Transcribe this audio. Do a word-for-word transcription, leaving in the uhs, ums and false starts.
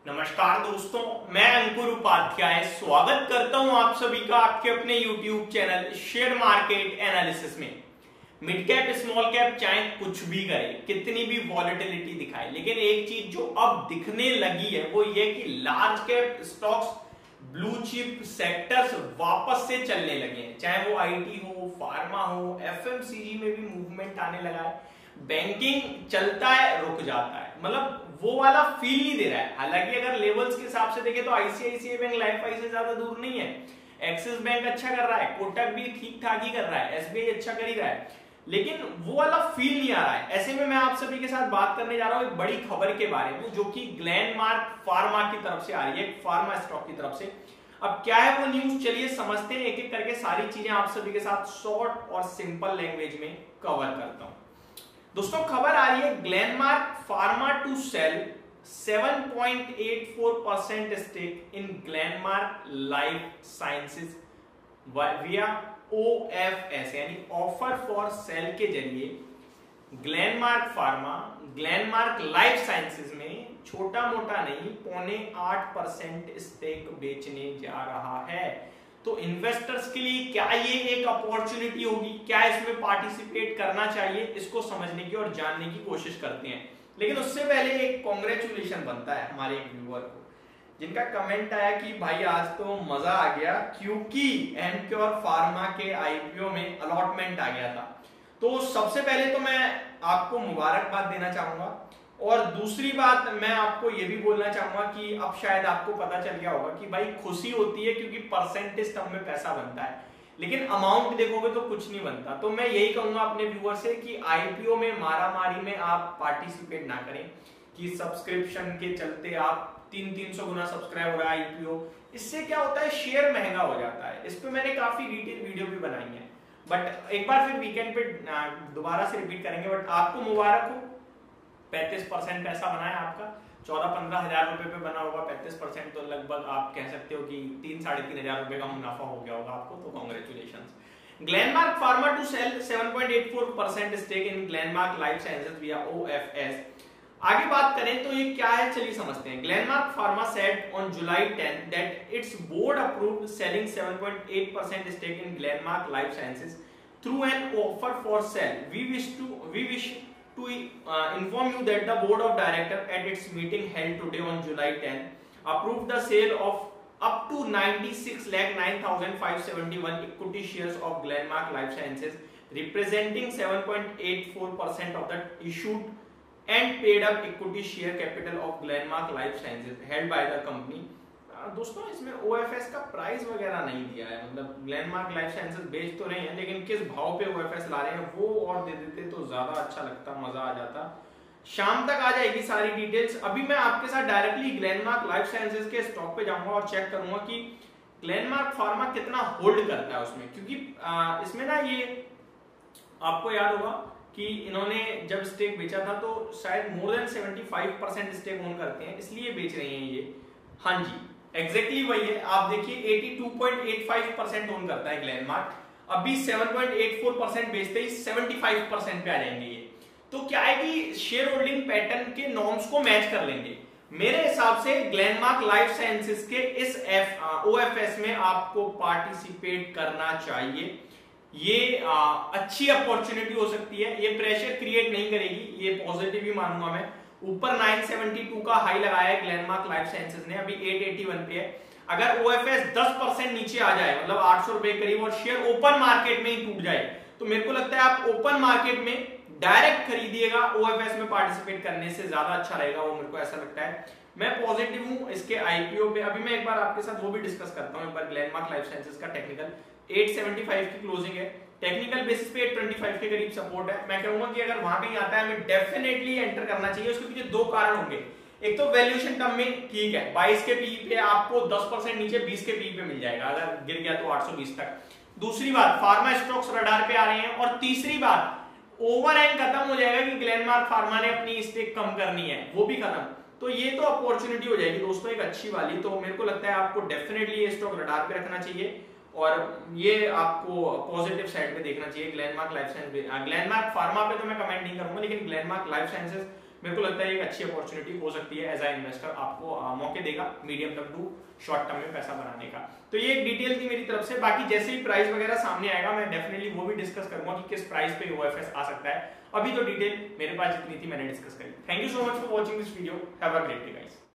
नमस्कार दोस्तों, मैं अंकुर उपाध्याय स्वागत करता हूं आप सभी का आपके अपने YouTube channel share market analysis में। मिड कैप स्मॉल कैप चाहे कुछ भी करे, कितनी भी वॉलेटिलिटी दिखाए, लेकिन एक चीज जो अब दिखने लगी है वो ये कि large cap stocks, blue chip sectors वापस से चलने लगे हैं। चाहे वो आईटी हो, फार्मा हो, एफएमसीजी में भी मूवमेंट आने लगा है। बैंकिंग चलता है, रुक जाता है, मतलब वो वाला फील नहीं दे रहा है। हालांकि अगर लेवल्स के हिसाब से देखें तो आईसीआईसीआई बैंक लाइफ आई से ज्यादा दूर नहीं है। एक्सिस बैंक अच्छा कर रहा है, कोटक भी ठीक ठाक ही कर रहा है, एसबीआई अच्छा कर ही रहा है, लेकिन वो वाला फील नहीं आ रहा है। ऐसे में मैं आप सभी के साथ बात करने जा रहा हूं एक बड़ी खबर के बारे में, जो कि ग्लेनमार्क फार्मा की तरफ से आ रही है, फार्मा स्टॉक की तरफ से। अब क्या है वो न्यूज, चलिए समझते हैं एक एक करके। सारी चीजें आप सभी के साथ शॉर्ट और सिंपल लैंग्वेज में कवर करता हूं। दोस्तों खबर आ रही है, Glenmark pharma to sell seven point eight four percent stake in Glenmark life sciences via OFS, यानी ऑफर फॉर सेल के जरिए Glenmark pharma Glenmark life sciences में छोटा मोटा नहीं पौने आठ परसेंट स्टेक बेचने जा रहा है। तो इन्वेस्टर्स के लिए क्या ये एक अपॉर्चुनिटी होगी, क्या इसमें पार्टिसिपेट करना चाहिए, इसको समझने की और जानने की कोशिश करते हैं। लेकिन उससे पहले एक कॉन्ग्रेचुलेशन बनता है हमारे एक व्यूअर को, जिनका कमेंट आया कि भाई आज तो मजा आ गया क्योंकि एमक्योर फार्मा के आईपीओ में अलॉटमेंट आ गया था। तो सबसे पहले तो मैं आपको मुबारकबाद देना चाहूंगा, और दूसरी बात मैं आपको ये भी बोलना चाहूंगा कि अब शायद आपको पता चल गया होगा कि भाई खुशी होती है क्योंकि परसेंटेज टर्म में पैसा बनता है, लेकिन अमाउंट देखोगे तो कुछ नहीं बनता। तो मैं यही कहूंगा अपने व्यूअर से कि आईपीओ में मारामारी में आप पार्टिसिपेट ना करें, कि सब्सक्रिप्शन के चलते आप तीन तीन सौ गुना सब्सक्राइब हो रहा है आईपीओ। इससे क्या होता है, शेयर महंगा हो जाता है। इस पे मैंने काफी डिटेल वीडियो भी बनाई है, बट एक बार फिर वीकेंड पे दोबारा से रिपीट करेंगे। बट आपको मुबारक हो, पैंतीस परसेंट पैसा बना है आपका, चौदह पंद्रह हजार रुपए पे बना होगा पैंतीस परसेंट, तो लगभग आप कह सकते हो कि तीन साढ़े तीन हजार रुपए का मुनाफा हो गया होगा आपको, तो congratulations. Glenmark pharma to sell seven point eight four percent stake in Glenmark life sciences via OFS. आगे बात करें तो ये क्या है, चलिए समझते हैं। Glenmark pharma said on July tenth that its board approved selling seven point eight percent stake in Glenmark life sciences through an offer for sale. We wish to we wish to uh, inform you that the board of directors at its meeting held today on July tenth approved the sale of up to ninety-six lakh nine thousand five hundred seventy-one equity shares of Glenmark Life Sciences, representing seven point eight four percent of the issued and paid up equity share capital of Glenmark Life Sciences held by the company. दोस्तों इसमें OFS का price वगैरह नहीं दिया है, मतलब Glenmark life sciences बेच तो रहे हैं, लेकिन किस भाव पे ओएफएस ला रहे हैं वो और दे देते तो ज्यादा अच्छा लगता, मजा आ जाता। शाम तक आ जाएगी सारी डिटेल्स। अभी मैं आपके साथ डायरेक्टली ग्लेनमार्क लाइफ साइंसेज के स्टॉक पे जाऊंगा और चेक करूंगा कि ग्लेनमार्क फार्मा कितना होल्ड करता है उसमें, क्योंकि आ, इसमें ना ये आपको याद होगा कि इन्होंने जब स्टेक बेचा था तो शायद more than seventy five percent stake own करते हैं, इसलिए बेच रहे हैं ये। हाँ जी, एग्जैक्टली exactly वही है। आप देखिए बयासी पॉइंट आठ पाँच परसेंट ओन करता है ग्लेनमार्क, अभी सात पॉइंट आठ चार परसेंट बेचते ही पचहत्तर परसेंट पे आ जाएंगे ये। तो क्या है कि शेयर होल्डिंग पैटर्न के नॉर्म्स को मैच कर लेंगे। मेरे हिसाब से ग्लेनमार्क लाइफ साइंसेज के इस एफ ओएफएस में आपको पार्टिसिपेट करना चाहिए। ये आ, अच्छी अपॉर्चुनिटी हो सकती है, ये प्रेशर क्रिएट नहीं करेगी, ये पॉजिटिव ही मानूंगा मैं। ऊपर नौ सौ बहत्तर का हाई लगाया है ग्लेनमार्क लाइफ साइंसेज ने, अभी आठ सौ इक्यासी पे है। अगर ओएफएस दस परसेंट नीचे आ जाए, मतलब आठ सौ रुपए करीब, और शेयर ओपन मार्केट में ही टूट जाए, तो मेरे को लगता है आप ओपन मार्केट में डायरेक्ट खरीदिएगा। ओएफएस में पार्टिसिपेट करने से ज्यादा अच्छा रहेगा, वो मेरे को ऐसा लगता है। मैं पॉजिटिव हूं इसके आईपीओ पे। अभी मैं एक बार आपके साथ वो भी डिस्कस करता हूं। एक बार ग्लेनमार्क लाइफ साइंसेज का टेक्निकल आठ सौ पचहत्तर की क्लोजिंग है, टेक्निकल बेसिस पे आठ सौ पच्चीस के करीब सपोर्ट है। मैं कहूंगा कि अगर वहां कहीं आता है हमें डेफिनेटली एंटर करना चाहिए। उसके पीछे दो कारण होंगे, एक तो वैल्यूएशन टर्म में ठीक है, बाईस के पी पे आपको दस परसेंट नीचे बीस के पी पे मिल जाएगा, अगर गिर गया तो आठ सौ बीस तक। दूसरी बात, फार्मा स्टॉक्स रडार पे आ रहे हैं, और तीसरी बात, ओवरहैंग खत्म हो जाएगा कि ग्लेनमार्क फार्मा ने अपनी स्टेक कम करनी है, वो भी खत्म। तो ये तो अपॉर्चुनिटी हो जाएगी दोस्तों एक अच्छी वाली। तो मेरे को लगता है आपको डेफिनेटली ये स्टॉक रडार पे रखना चाहिए, और ये आपको पॉजिटिव साइड पे देखना चाहिए। Glenmark life sciences, Glenmark pharma पे तो मैं कमेंट नहीं करूंगा, लेकिन ग्लेनमार्क लाइफ साइंसेज मेरे को लगता है एक अच्छी अपॉर्चुनिटी हो सकती है एज अ इन्वेस्टर, आपको आ, मौके देगा medium term to short term में पैसा बनाने का। तो ये एक डिटेल थी मेरी तरफ से। बाकी जैसे ही प्राइस वगैरह सामने आएगा मैं डेफिनेटली वो भी डिस्कस करूंगा कि किस प्राइस पे ओएफएस आ सकता है। अभी तो डिटेल मेरे पास जितनी थी मैंने डिस्कस करी। Thank you so much for watching this video, have a great day guys.